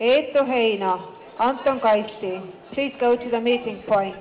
Eetu Heino, Anton Kaisti, please go to the meeting point.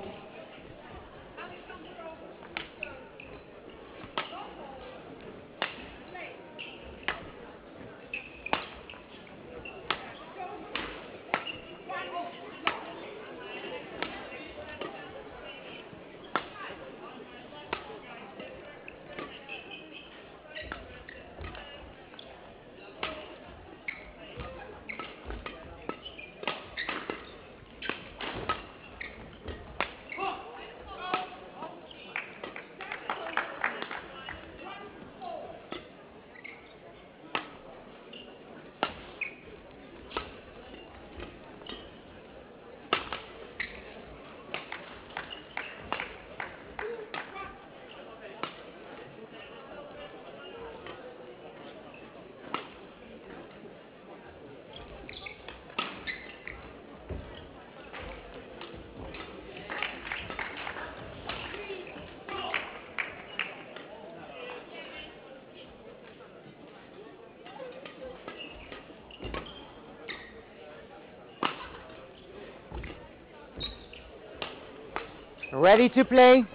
Ready to play?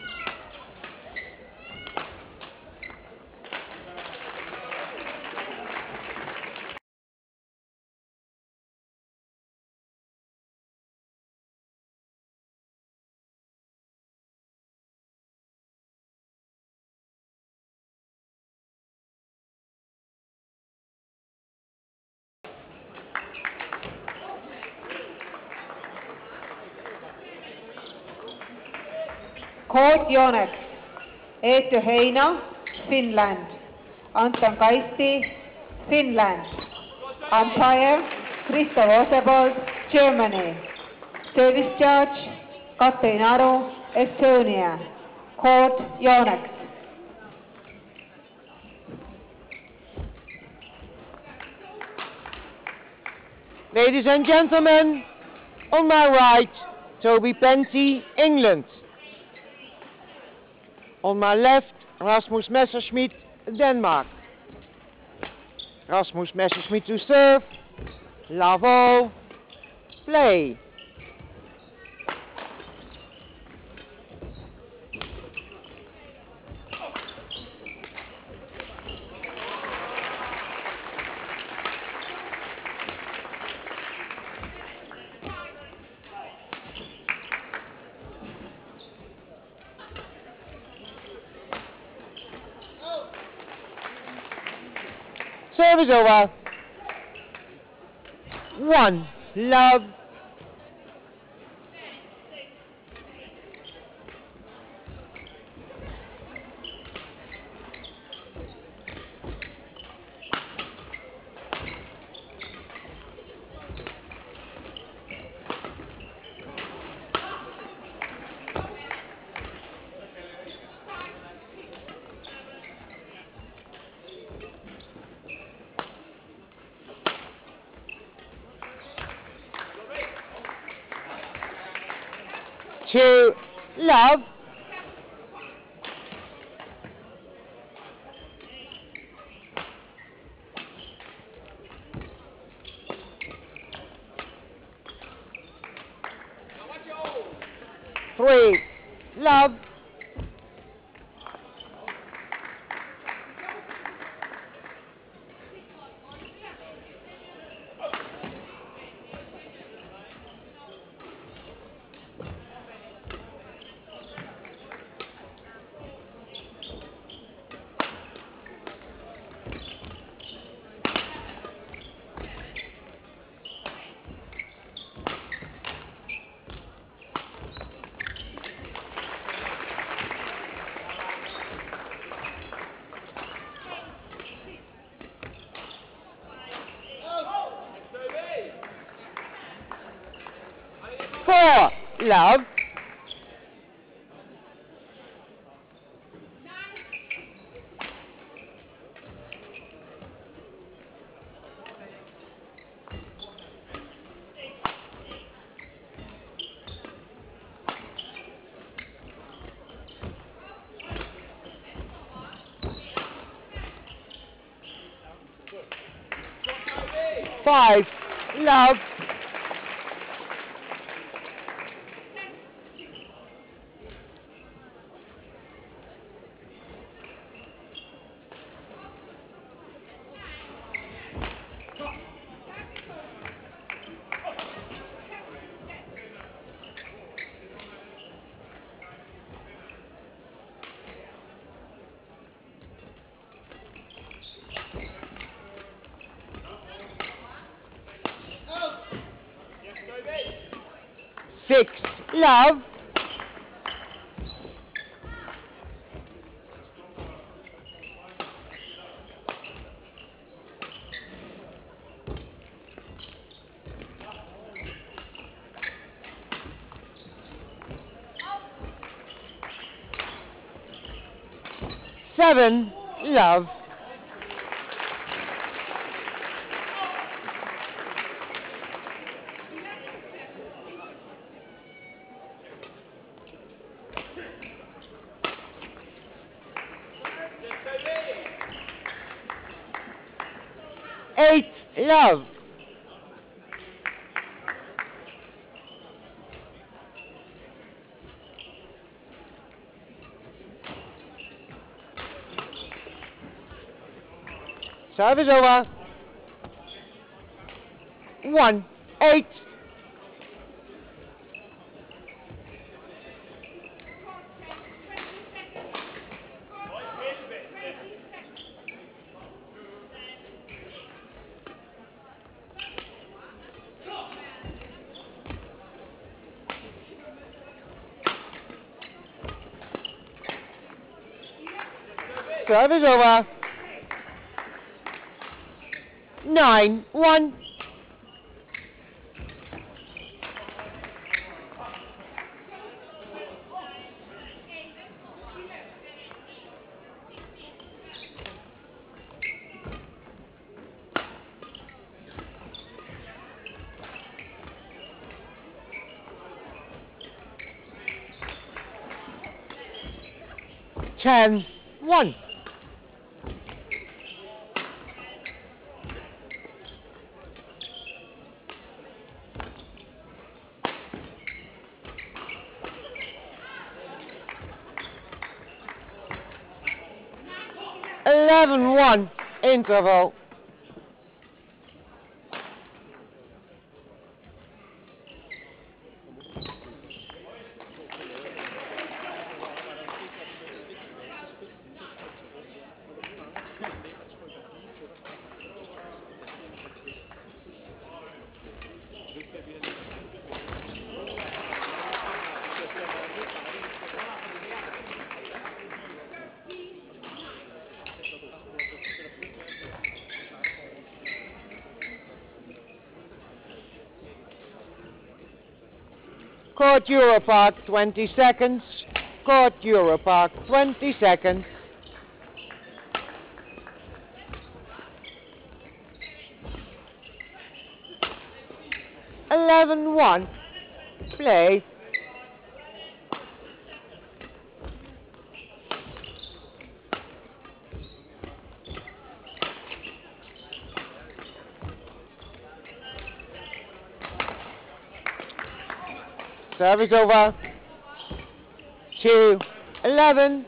Court Yonex, Eetu Heino, Finland. Anton Kaisti, Finland. Umpire, Christoph Osebold, Germany. Service judge, Katrin Aru, Estonia. Court Yonex. Ladies and gentlemen, on my right, Toby Penty, England. On my left, Rasmus Messerschmidt, Denmark. Rasmus Messerschmidt to serve. Lavo, play. Service over. 1, love. Two, love. Three, love. Four, love. Five, love. Six, love. Seven, love. Eight, love. Serve is over. 1-8. Serve is over. 9-1. Ten, 1. Eleven, 1. Interval. Court Europark, 20 seconds. Court Europark, 20 seconds. Eleven, 1. Play. Service over. 2-11.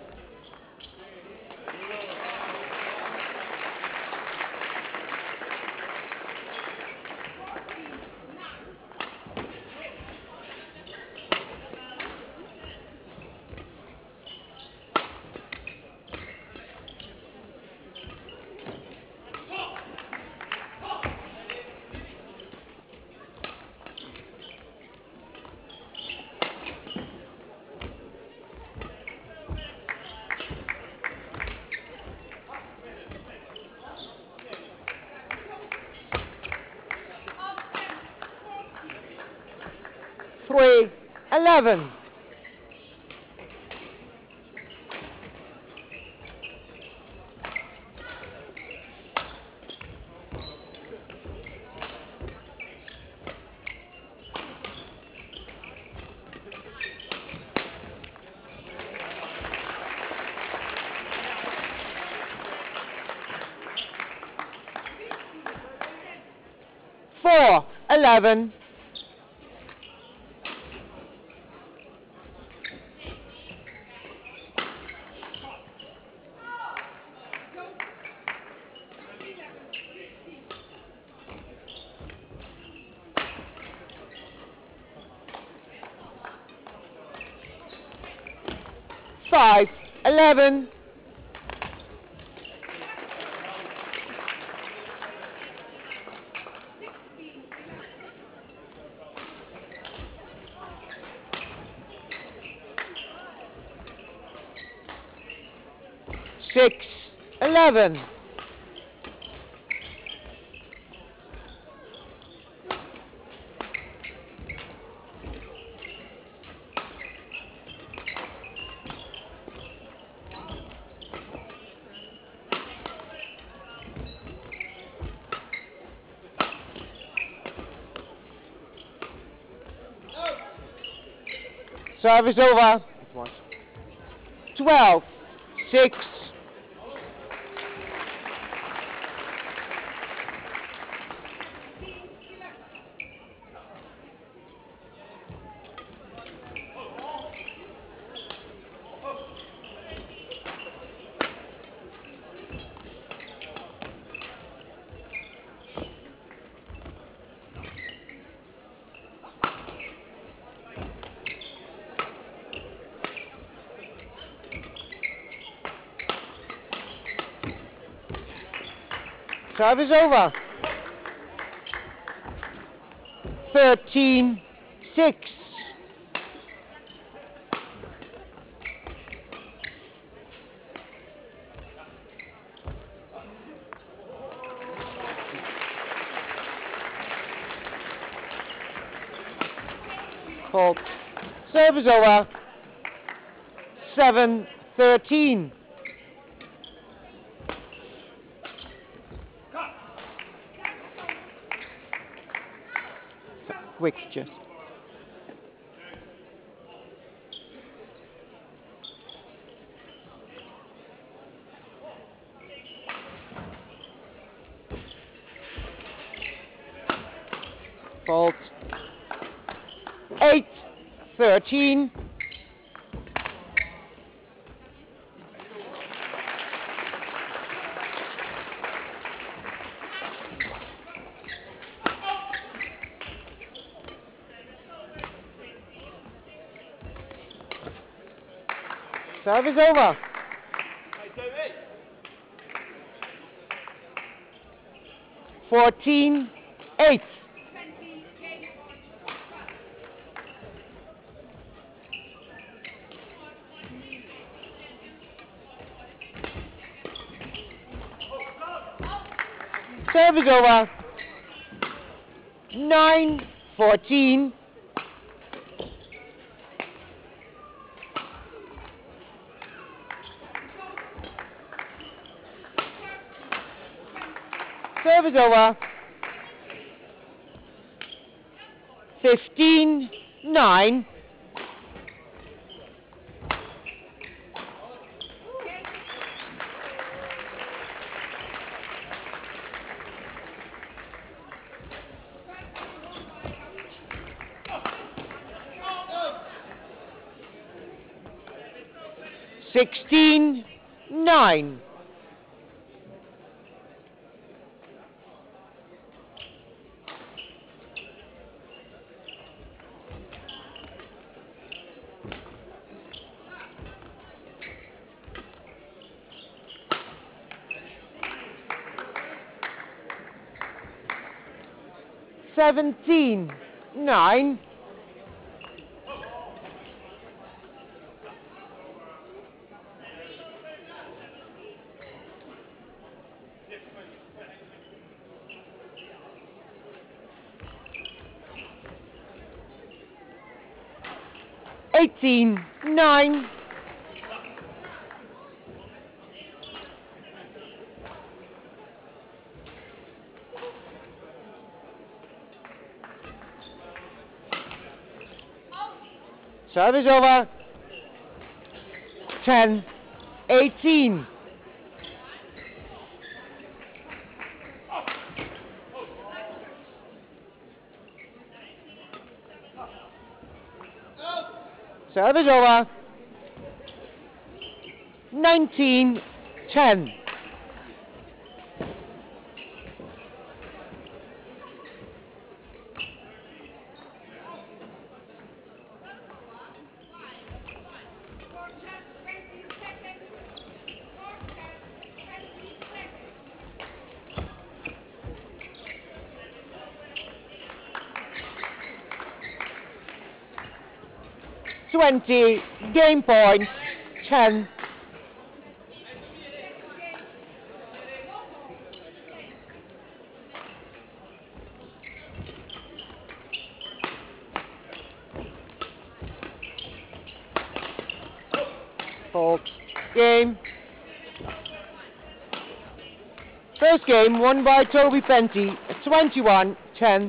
Three, 11. Four, 11. Five, 11. Six, 11. Service over. 12, 6. Service over. 13, 6. Fault. Service over. 7, 13. Quick, just. Fault. 8, 13. Service over. 14, 8. Service over. 9, 14. Service over. 15, 9. Sixteen, 9. Seventeen, 9. Eighteen, 9. Service over. 10, 18. Service over. 19-10. Game point, 10. Folks, game. First game won by Toby Fenty, 21-10.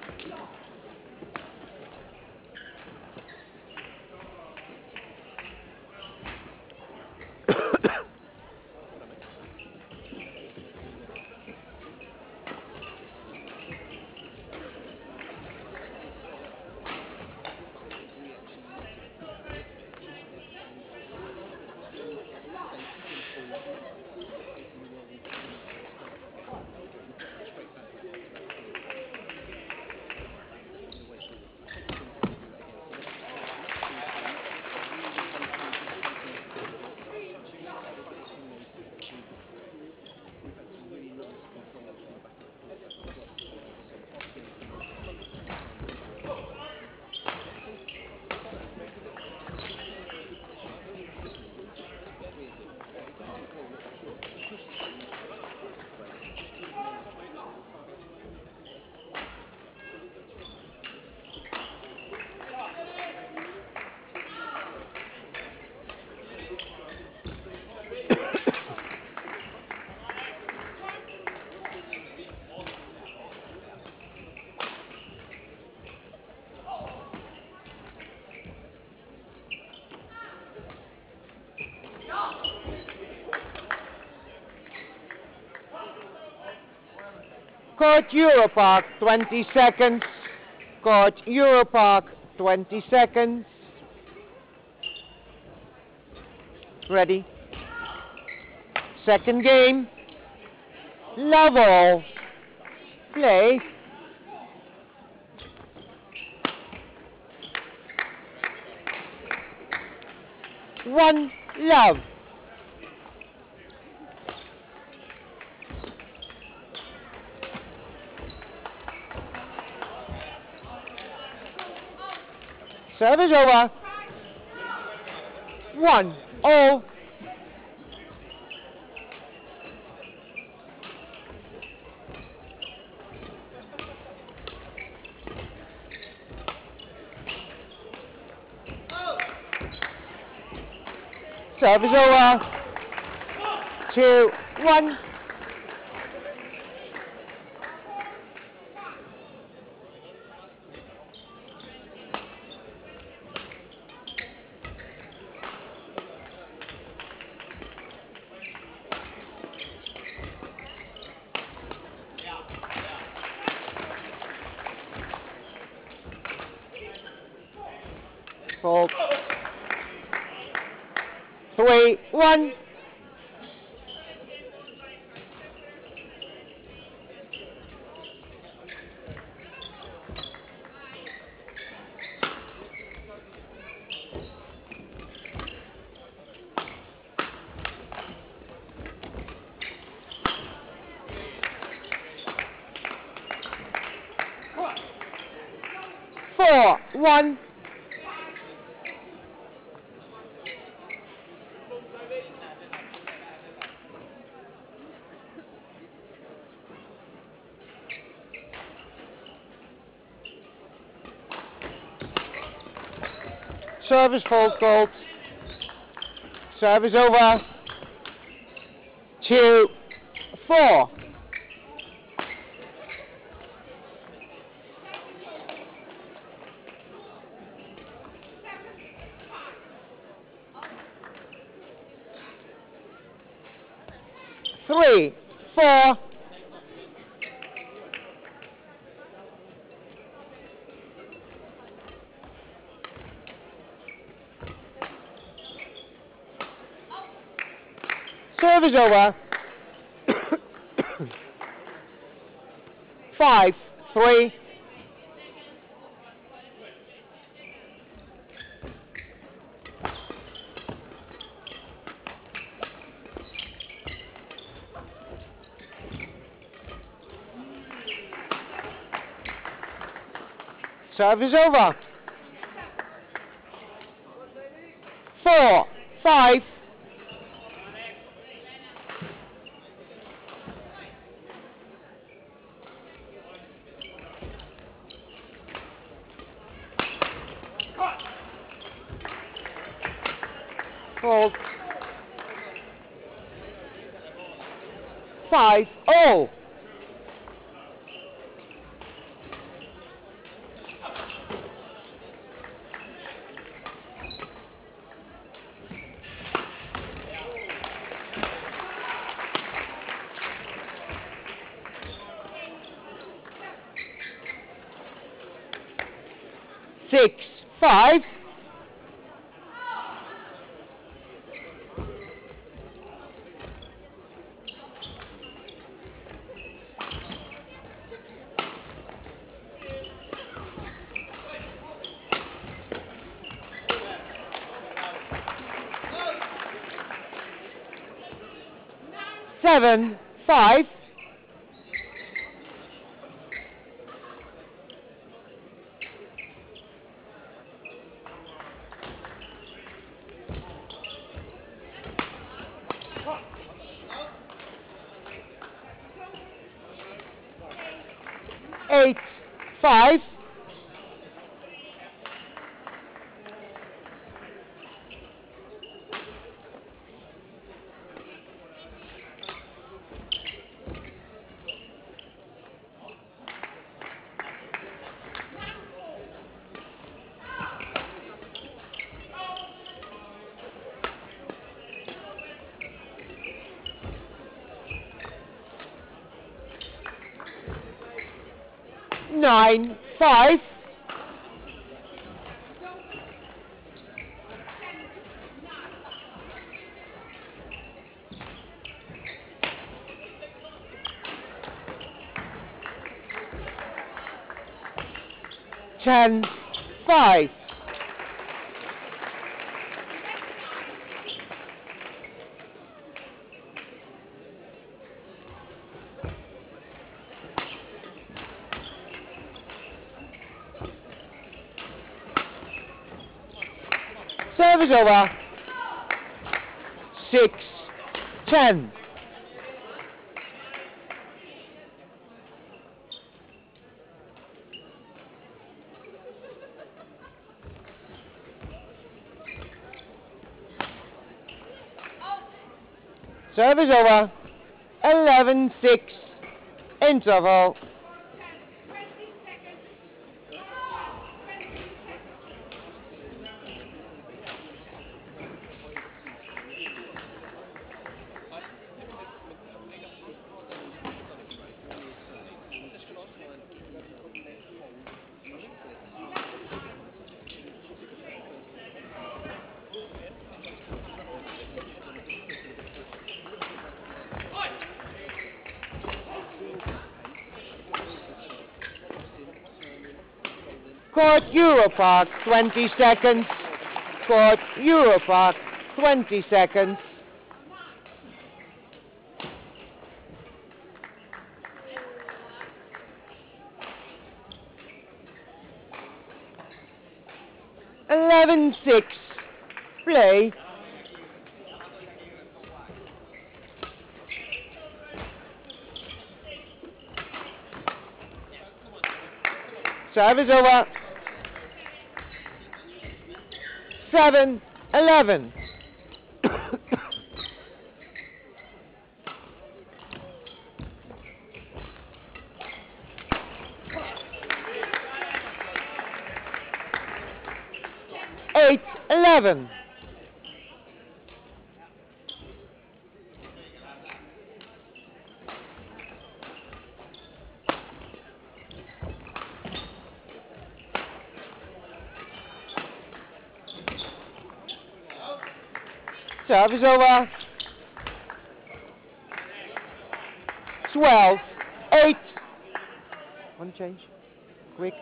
Court Europark, 20 seconds. Court Europark, 20 seconds. Ready. Second game. Love all. Play. One love. Service over. 1-0. Service over. 2-1. Fault. 3-1. One. Service fault called. Service over. 2-4. Three, 4. Service over. 5-3. Service over. 4-5. Fault. 5-0. Six, 5. Seven, 5. Eight, 5. Nine, 5. Ten, 5. Service over. 6-10. Service over. 11-6. Interval. Court Europark, 20 seconds. Court Europark, 20 seconds. Eleven, 6. Play. Service over. 7-11. Eight, 11. Service over. 12, 8. One change. Quick.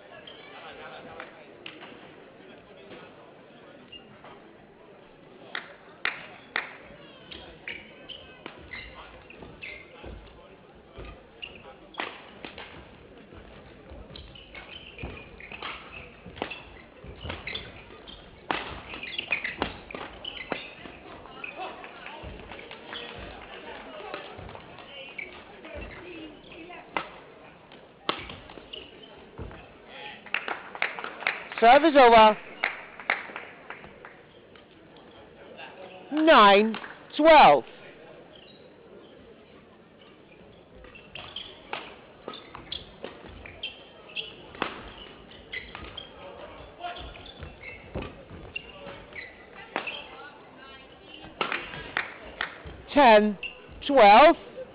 Service over. 9, 12. Ten, 12.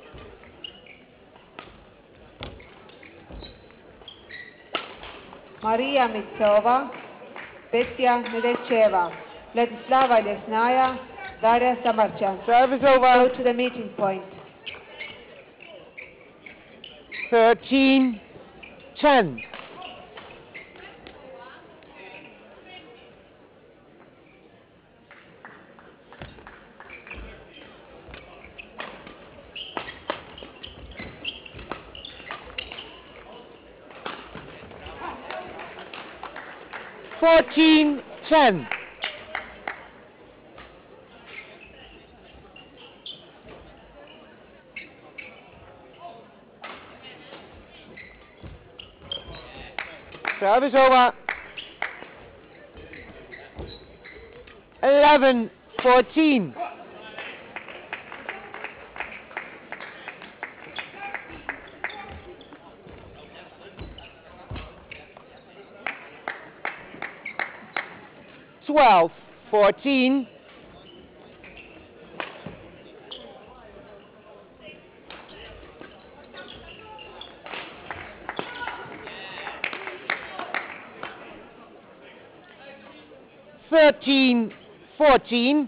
Maria Mitsova, Petya Nedelcheva, Vladislava Lesnaya, Daria Samarchan. Service over. Go to the meeting point. 13, 10. Fourteen, 10. Service over. 11, 14. Twelve, 14. Thirteen, 14.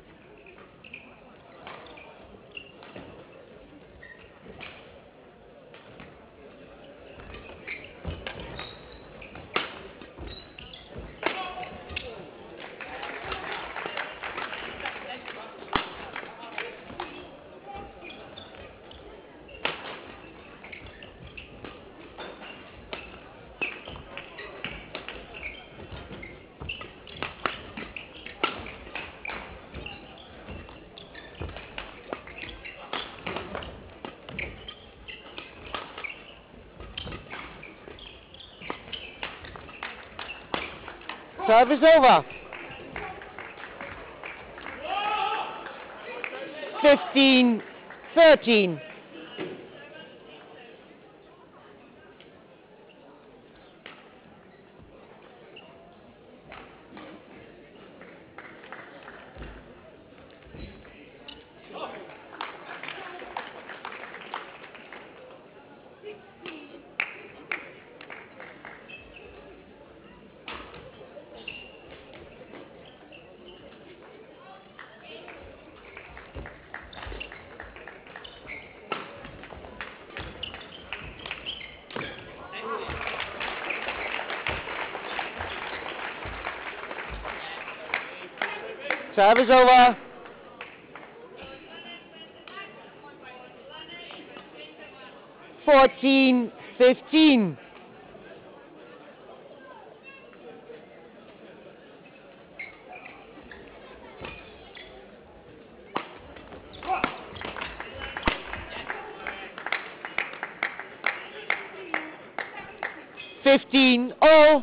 Service over. 15, 13. Service over. 14, 15. Fifteen, all.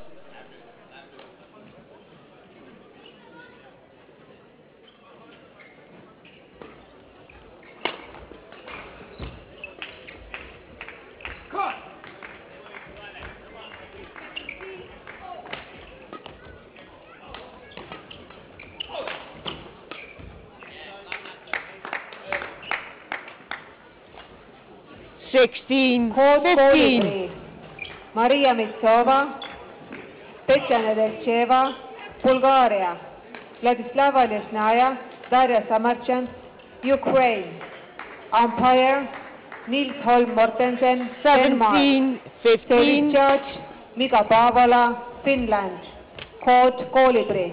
Sixteen, 15. Maria Mitsova, Petya Nedelcheva, Bulgaria. Vladislava Lesnaya, Daria Samarchan, Ukraine. Umpire, Nils Holm Mortensen, Denmark. 17, David 15, Church, Mika Paavola, Finland. Code Kolibri.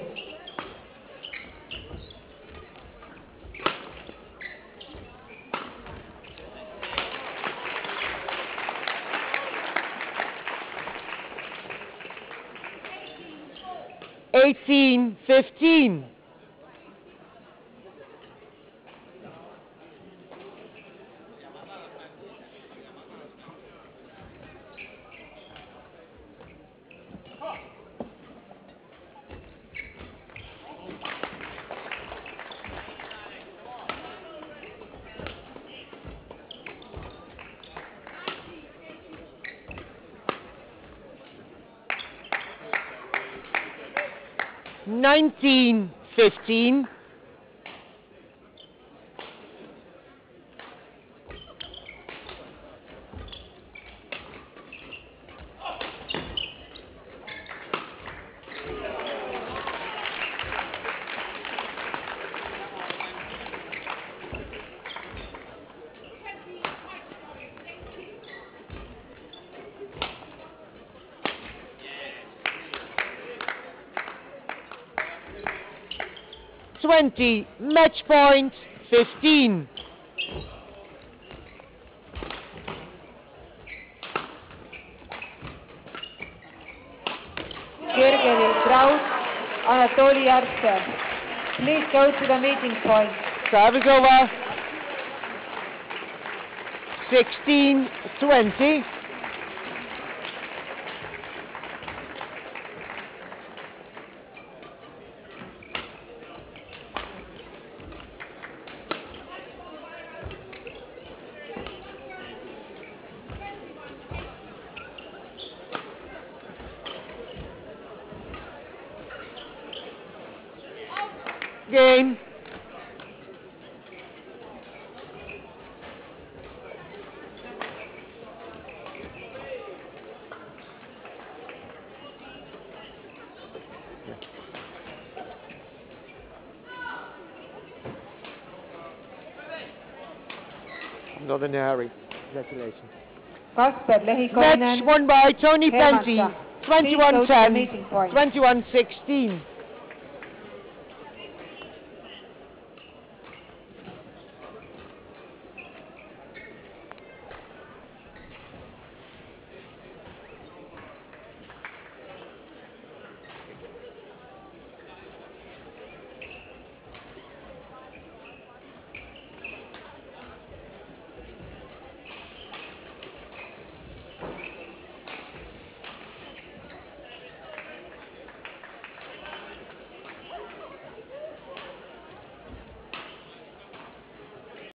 eighteen, 15. Nineteen, 15. Twenty, match point, 15. Gergely Kraus, Anatoly Artsev. Please go to the meeting point. Service over. 16, 20. Game. Not in a hurry. Congratulations. Kasper Match Lehikoinen, won by Tony Penty. Hermansa. Please go to the 21-10, meeting point. 21-16.